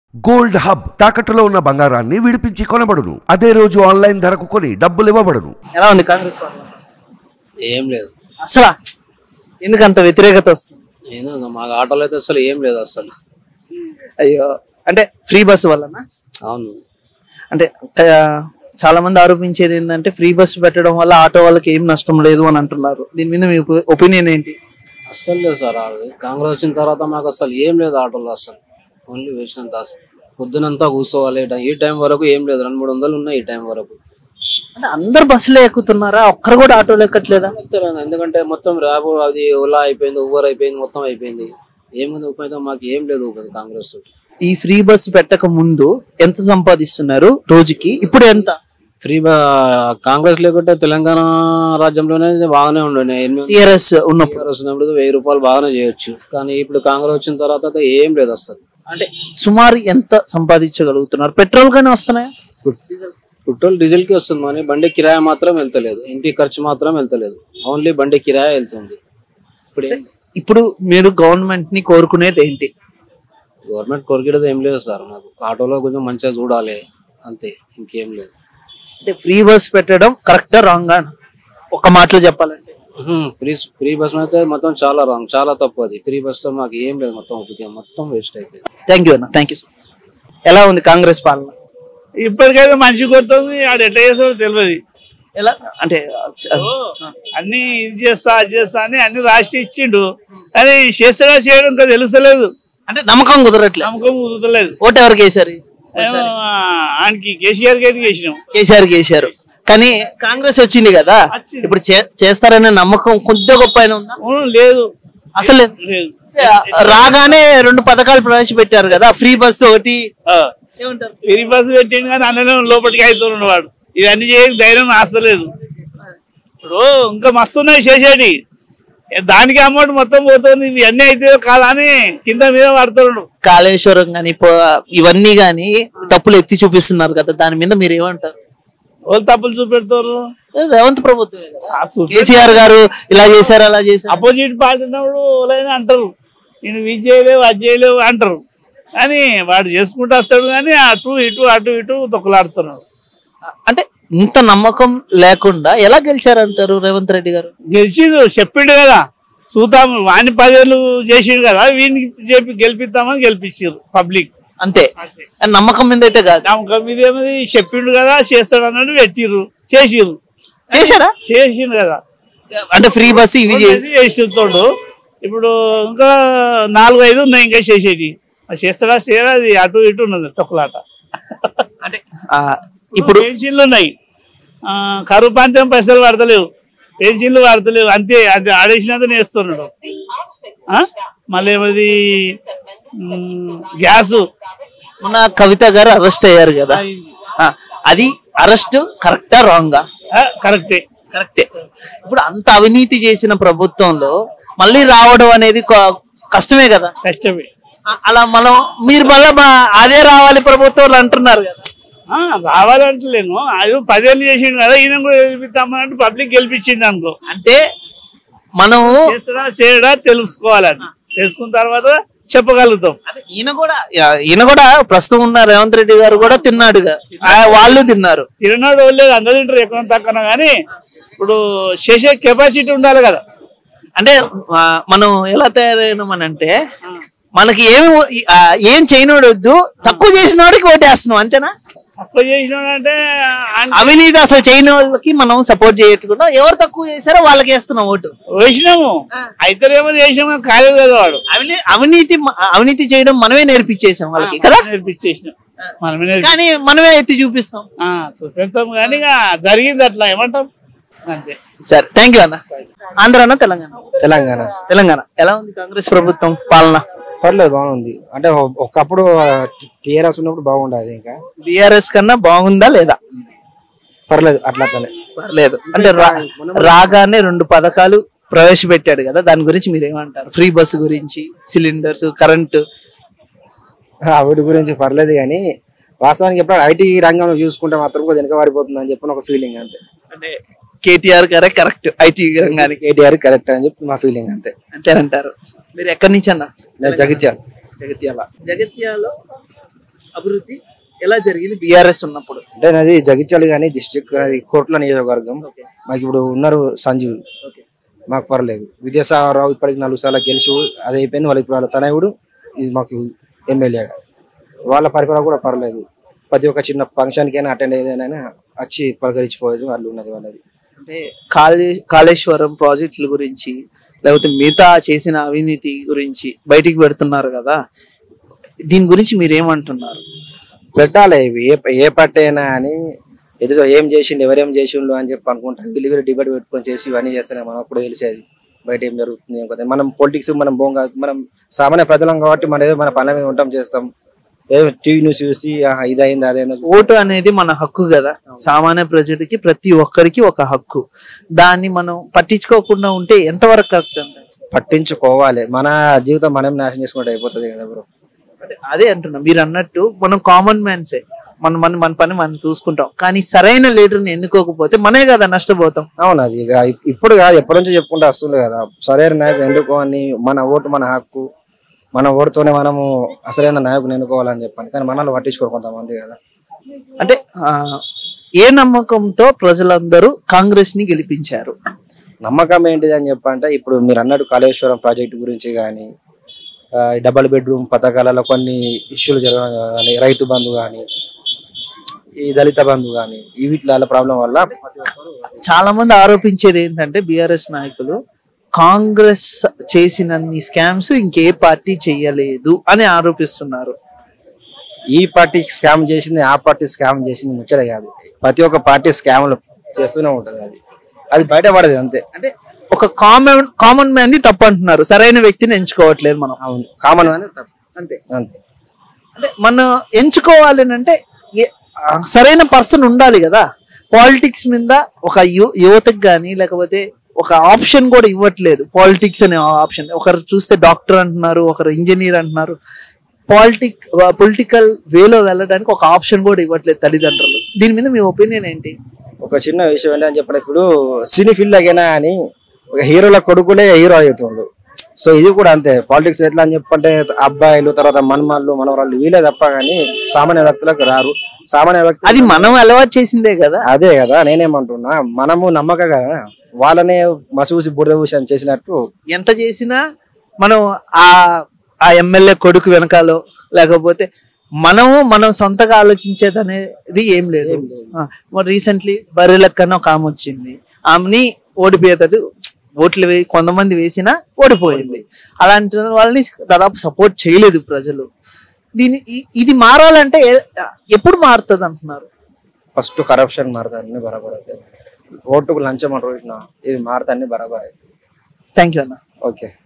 Gold hub తాకట్టులో ఉన్న బంగారాన్ని విడిపించి కొనబడును. అదే రోజు ఆన్లైన్ ధరకు కొని డబ్బులు ఇవ్వబడును. ఎలా ఉంది కాంగ్రెస్ పాలన? ఏం లేదు అసలు ఎందుకంత వ్యతిరేకత వస్తుంది? నేను మాకు ఆటోలో అయితే అసలు ఏం లేదు అసలు. అయ్యో, అంటే ఫ్రీ బస్సు వల్లనా? అవును, అంటే చాలా మంది ఆరోపించేది ఏంటంటే ఫ్రీ బస్సు పెట్టడం వల్ల ఆటో వాళ్ళకి ఏం నష్టం లేదు అని అంటున్నారు. దీని మీద మీ ఒపీనియన్ ఏంటి? అస్సలు లేదు సార్. అది కాంగ్రెస్ వచ్చిన తర్వాత మాకు అసలు ఏం లేదు ఆటోలో అసలు. ఓన్లీ వేసినంత పొద్దునంతా కూర్చోవాలి. ఈ టైం వరకు ఏం లేదు, 200-300 ఉన్నాయి ఈ టైం వరకు. అంటే అందరు బస్సులో ఎక్కుతున్నారా? ఒక్కరు కూడా ఆటోలో ఎక్కట్లేదా? ఎందుకంటే మొత్తం ర్యాబ్ అది ఓలా అయిపోయింది, ఊబర్ అయిపోయింది, మొత్తం అయిపోయింది. ఏముంది ఉపయోగం? మాకు ఏం లేదు ఉపయోగం కాంగ్రెస్ తోటి. ఈ ఫ్రీ బస్ పెట్టక ముందు ఎంత సంపాదిస్తున్నారు రోజుకి? ఇప్పుడు ఎంత? ఫ్రీ కాంగ్రెస్ లేకుంటే తెలంగాణ రాజ్యంలోనే బాగానే ఉండే. టీఆర్ఎస్ ఉన్నప్పుడు 1000 రూపాయలు బాగానే చేయొచ్చు. కానీ ఇప్పుడు కాంగ్రెస్ వచ్చిన తర్వాత ఏం లేదు అసలు. అంటే సుమారు ఎంత సంపాదించగలుగుతున్నారు? పెట్రోల్ గానే వస్తున్నాయా? పెట్రోల్ డీజిల్ కి వస్తుంది, కానీ బండి కిరాయి మాత్రం వెళ్తలేదు. ఇంటి ఖర్చు మాత్రం వెళ్తలేదు, ఓన్లీ బండి కిరాయి వెళ్తుంది. ఇప్పుడు మీరు గవర్నమెంట్ ని కోరుకునేది ఏంటి? గవర్నమెంట్ కోరికేది ఏం లేదు సార్. నాకు ఆటోలో కొంచెం మంచిగా చూడాలి అంతే, ఇంకేం లేదు. అంటే ఫ్రీ బస్ పెట్టడం కరెక్టా రాంగా? ఒక మాటలో చెప్పాలంటే ఫ్రీ బస్ అయితే మొత్తం చాలా రాంగ్, చాలా తప్పు. అది ఫ్రీ బస్ తో మాకు ఏం లేదు, మొత్తం వేస్ట్ అయిపోయింది. థ్యాంక్ యూ అన్న, థ్యాంక్ యూ. ఎలా ఉంది కాంగ్రెస్ పాలన? ఇప్పటికైతే మంచి కొడుతుంది, ఆడు ఎట్లా చేస్తాడో తెలియదు. ఎలా అంటే అన్ని ఇది చేస్తా అది చేస్తా అని అన్ని రాసి ఇచ్చిండు, కానీ చేస్తాడా చేయడం ఇంకా తెలుస్తలేదు. అంటే నమ్మకం కుదరట్లేదు, నమ్మకం కుదరలేదు. ఓటు ఎవరికి వేసారు? ఆయనకి కేసీఆర్ గారికి వేసినాం. కేసీఆర్ కి వేసారు, కానీ కాంగ్రెస్ వచ్చింది కదా, ఇప్పుడు చేస్తారనే నమ్మకం కొద్దిగా గొప్ప అయినా ఉందా? లేదు అసలు లేదు. రాగానే 2 పథకాలు ప్రవేశపెట్టారు కదా, ఫ్రీ బస్సు ఒకటి. ఫ్రీ బస్సు పెట్టిండు కానీ అన్ననే లోపలికి అవుతున్నాడు వాడు. ఇవన్నీ చేయక ధైర్యం ఆస్తలేదు. ఇప్పుడు ఇంకా మస్తున్నాయి చేసేటి, దానికి అమౌంట్ మొత్తం పోతుంది. ఇవన్నీ అయితే కాదా అని కింద మీద పడుతున్నాడు. కాళేశ్వరం గాని ఇవన్నీ గాని తప్పులు ఎత్తి చూపిస్తున్నారు కదా, దాని మీద మీరు ఏమంటారు? వాళ్ళు తప్పులు చూపెడతారు. రేవంత్ ప్రభుత్వం కేసీఆర్ గారు ఇలా చేశారు అలా చేశారు. అపోజిట్ పార్టీ ఉన్నప్పుడు వాళ్ళైనా అంటారు, నేను ఇది చేయలేవు అది చేయలేవు అంటారు, కానీ వాడు చేసుకుంటూ వస్తాడు. కానీ అటు ఇటు తొక్కలాడుతున్నాడు. అంటే ఇంత నమ్మకం లేకుండా ఎలా గెలిచారంటారు రేవంత్ రెడ్డి గారు? గెలిచిండు, చెప్పిండు కదా, చూద్దాము వాణి 10 ఏళ్ళు చేసిండు కదా, వీడిని చెప్పి గెలిపిద్దామని గెలిపించారు పబ్లిక్ అంతే. నమ్మకం మీద అయితే కాదు, నమ్మకం మీద ఏమది చెప్పిండు కదా చేస్తాడు అన్నట్టు పెట్టిర్రు, చేశారా? చేసిండు కదా. అంటే ఫ్రీ బస్ ఇవి చేస్తుంటాడు. ఇప్పుడు ఇంకా 4-5 ఉన్నాయి ఇంకా చేసేటి. చేస్తాడా చేయరా, అది అటు ఇటు ఉన్నది తొక్కలాట. అంటే ఇప్పుడు పెన్షన్లు ఉన్నాయి, కరువు ప్రాంతం పైసలు పడతలేవు, పెన్షన్లు పడతలేవు, అంతే. అది ఆడేసినంత నేస్తున్నాడు. మళ్ళీ ఏమది గ్యాసు. మొన్న కవిత గారు అరెస్ట్ అయ్యారు కదా, అది అరెస్ట్ కరెక్టా రాంగా? కరెక్టే. ఇప్పుడు అంత అవినీతి చేసిన ప్రభుత్వంలో మళ్ళీ రావడం అనేది కష్టమే కదా. కష్టమే. అలా మీరు మళ్ళీ అదే రావాలి ప్రభుత్వాలు అంటున్నారు కదా. రావాలంటలేను, అది 10 ఏళ్ళు చేసిండు కదా, ఈయన కూడా గెలిపిస్తామన్నట్టు పబ్లిక్ గెలిపించింది అనుకో. అంటే మనం చేయడా తెలుసుకోవాలని, తెలుసుకున్న తర్వాత చెప్పగలుగుతాం. ఈయన కూడా ప్రస్తుతం ఉన్న రేవంత్ రెడ్డి గారు కూడా తిన్నాడుగా, వాళ్ళు తిన్నారు. తిన్నాడు లేదు, అందరూ తింటారు ఎక్కువ తక్కువ, కానీ ఇప్పుడు చేసే కెపాసిటీ ఉండాలి కదా. అంటే మనం ఎలా తయారైనామనంటే మనకి ఏం చేయనోడు వద్దు, తక్కువ చేసిన వాడికి ఓటేస్తున్నాం, అంతేనా? తక్కువ చేసినాడంటే అవినీతి అసలు చేయని వాళ్ళకి మనం సపోర్ట్ చేయకుండా ఎవరు తక్కువ చేశారో వాళ్ళకి వేస్తున్నాం ఓటు. వేసినాము అయితే ఏమో చేసాము, కాలేదు కదా వాడు. అవినీతి చేయడం మనమే నేర్పించేసాం వాళ్ళకి కదా, నేర్పించేసినాం కానీ మనమే ఎత్తి చూపిస్తాం. చూపిస్తాం కానీ జరిగింది అట్లా, ఏమంటాం అంతే. సరే, థ్యాంక్ యూ అన్న. ఆంధ్రానా తెలంగాణ? తెలంగాణ. ఎలా ఉంది కాంగ్రెస్ ప్రభుత్వం పాలన? పర్లేదు, బాగుంది. అంటే ఒకప్పుడు టీఆర్ఎస్ ఉన్నప్పుడు బాగుండేది, ఇంకా బీఆర్ఎస్ కన్నా బాగుందా లేదా? పర్లేదు, అట్లానే పర్లేదు. అంటే రాగానే 2 పథకాలు ప్రవేశపెట్టాడు కదా, దాని గురించి మీరు ఏమంటారు? ఫ్రీ బస్సు గురించి, సిలిండర్స్, కరెంటు, వీటి గురించి పర్లేదు. కానీ వాస్తవానికి ఎప్పుడు ఐటీ రంగంలో చూసుకుంటే మాత్రం కొద్దిగా వెనకబడిపోతుంది అని చెప్పి ఒక ఫీలింగ్ అంతే. అంటే కేటీఆర్ గారే కరెక్ట్, ఐటీ రంగానికి కేటీఆర్ కరెక్ట్ అని చెప్పి మా ఫీలింగ్ అంతే. అంతేనంటారు. మీరు ఎక్కడి నుంచి అన్న? జగిత్యాల. జగిత్యాలలో అభివృద్ధి ఎలా జరిగింది బీఆర్ఎస్ ఉన్నప్పుడు? అంటే నాది జగిత్యాల కానీ డిస్ట్రిక్ట్ అది కోట్ల నియోజకవర్గం. మాకు ఇప్పుడు ఉన్నారు సంజీవ్, మాకు పర్లేదు. విద్యాసాగరరావు ఇప్పటికి 4 సార్లు గెలిచి అది అయిపోయింది. వాళ్ళు ఇప్పుడు వాళ్ళ తనయుడు ఇది మాకు ఎమ్మెల్యేగా, వాళ్ళ పరిపాలన కూడా పర్లేదు. ప్రతి ఒక్క చిన్న ఫంక్షన్కైనా అటెండ్ ఏదైనా వచ్చి పలకరించిపోయేది వాళ్ళు ఉన్నది వాళ్ళది. అంటే కాళేశ్వరం ప్రాజెక్టుల గురించి లేకపోతే మిగతా చేసిన అవినీతి గురించి బయటికి పెడుతున్నారు కదా, దీని గురించి మీరేమంటున్నారు? పెట్టాలి. ఇవి ఏ పార్టీ అయినా అని ఎదురు ఏం చేసిండు ఎవరేం చేసిండు అని చెప్పి అనుకుంటా వీళ్ళు డిబేట్ పెట్టుకొని చేసి ఇవన్నీ చేస్తేనే మనకు కూడా తెలిసేది బయట ఏం జరుగుతుంది ఏం కదా. మనం పొలిటిక్స్ మనం మనం సామాన్య ప్రజలం కాబట్టి మన ఏదో మన పనుల మీద ఉంటాం చేస్తాం, ఏదో టీవీ న్యూస్ చూసి ఇది అయింది అదేందో. ఓటు అనేది మన హక్కు కదా, సామాన్య ప్రజలకి ప్రతి ఒక్కరికి ఒక హక్కు. దాన్ని మనం పట్టించుకోకుండా ఉంటే ఎంతవరకు అవుతుంది? పట్టించుకోవాలి. మన జీవితం మనం నాశనం చేసుకుంటే అయిపోతుంది కదా బ్రో. అదే అంటున్నా, మీరు అన్నట్టు మనం కామన్ మ్యాన్సే, మన పని మనం చూసుకుంటాం. కానీ సరైన లీడర్ని ఎన్నుకోకపోతే మనే కదా నష్టపోతాం. అవును, అది ఇక ఇప్పుడు కాదు ఎప్పటి నుంచో చెప్పుకుంటూ వస్తుంది కదా, సరైన నాయకుడు ఎన్నుకోని మన ఓటు మన హక్కు, మన ఓటుతోనే మనము అసలైన నాయకుని ఎన్నుకోవాలని చెప్పాను. కానీ మనల్ని పట్టించుకోరు కొంతమంది కదా. అంటే ఏ నమ్మకంతో ప్రజలందరూ కాంగ్రెస్ ని గెలిపించారు? నమ్మకం ఏంటిది అని చెప్పంటే ఇప్పుడు మీరు అన్నట్టు కాళేశ్వరం ప్రాజెక్టు గురించి కానీ, డబల్ బెడ్రూమ్ పథకాలలో కొన్ని ఇష్యూలు జరగడం కానీ, రైతు బంధు కానీ, ఈ దళిత బంధు కానీ, ఈ వీటిల ప్రాబ్లం వల్ల చాలా మంది ఆరోపించేది ఏంటంటే బీఆర్ఎస్ నాయకులు కాంగ్రెస్ చేసినన్ని స్కామ్స్ ఇంకే పార్టీ చెయ్యలేదు అని ఆరోపిస్తున్నారు. ఈ పార్టీ స్కామ్ చేసింది ఆ పార్టీ స్కామ్ చేసింది ముచ్చట కాదు. ప్రతి ఒక్క పార్టీ స్కామ్లు చేస్తూనే ఉంటది, అది బయటపడదు అంతే. అంటే ఒక కామన్ మ్యాన్ ని తప్పు అంటున్నారు, సరైన వ్యక్తిని ఎంచుకోవట్లేదు మనం. అవును, కామన్ మ్యాన్ తప్పు అంతే అంతే. అంటే మనం ఎంచుకోవాలి అంటే సరైన పర్సన్ ఉండాలి కదా. పాలిటిక్స్ మీద ఒక యువతకు కానీ లేకపోతే ఒక ఆప్షన్ కూడా ఇవ్వట్లేదు. పాలిటిక్స్ అనే ఆప్షన్, ఒకరు చూస్తే డాక్టర్ అంటున్నారు, ఒకరు ఇంజనీర్ అంటున్నారు. పొలిటికల్ వేలో వెళ్ళడానికి ఒక ఆప్షన్ కూడా ఇవ్వట్లేదు తల్లిదండ్రులు. దీని మీద మీ ఒపీనియన్ ఏంటి? ఒక చిన్న విషయం ఏంటని చెప్పిన ఇప్పుడు సినీ ఫీల్డ్ లాగైనా అని ఒక హీరోల కొడుకులే హీరో అవుతుండ్రు. సో ఇది కూడా అంతే. పాలిటిక్స్ ఎట్లా అని చెప్పంటే అబ్బాయిలు తర్వాత మనమాళ్ళు మనవరాళ్ళు వీళ్ళే తప్ప కానీ సామాన్య వ్యక్తులకు రారు. సామాన్య వ్యక్తి అది మనం అలవాటు చేసిందే కదా. అదే కదా నేనేమంటున్నా, మనము నమ్మకగా వాళ్ళనే మసూసి బురద పూసి చేసినట్టు ఎంత చేసినా మనం ఆ ఎమ్మెల్యే కొడుకు వెనకాలో లేకపోతే మనం సొంతగా ఆలోచించేది అనేది ఏం లేదు. మరి రీసెంట్లీ బర్రెలక్కన ఒక ఆమె వచ్చింది, ఆమెని ఓడిపోయేటట్టు ఓట్లు కొంతమంది వేసినా ఓడిపోయింది. అలాంటి వాళ్ళని దాదాపు సపోర్ట్ చేయలేదు ప్రజలు. ఇది మారాలంటే ఎప్పుడు మారుతుంది అంటున్నారు? ఫస్ట్ కరప్షన్ మారుతుంది, అన్ని బరాబర్ అవుతాయి. ఓటుకు లంచం అని రోజున ఇది మారుతా అన్ని బరాబర్. థ్యాంక్ యూ అన్న. ఓకే.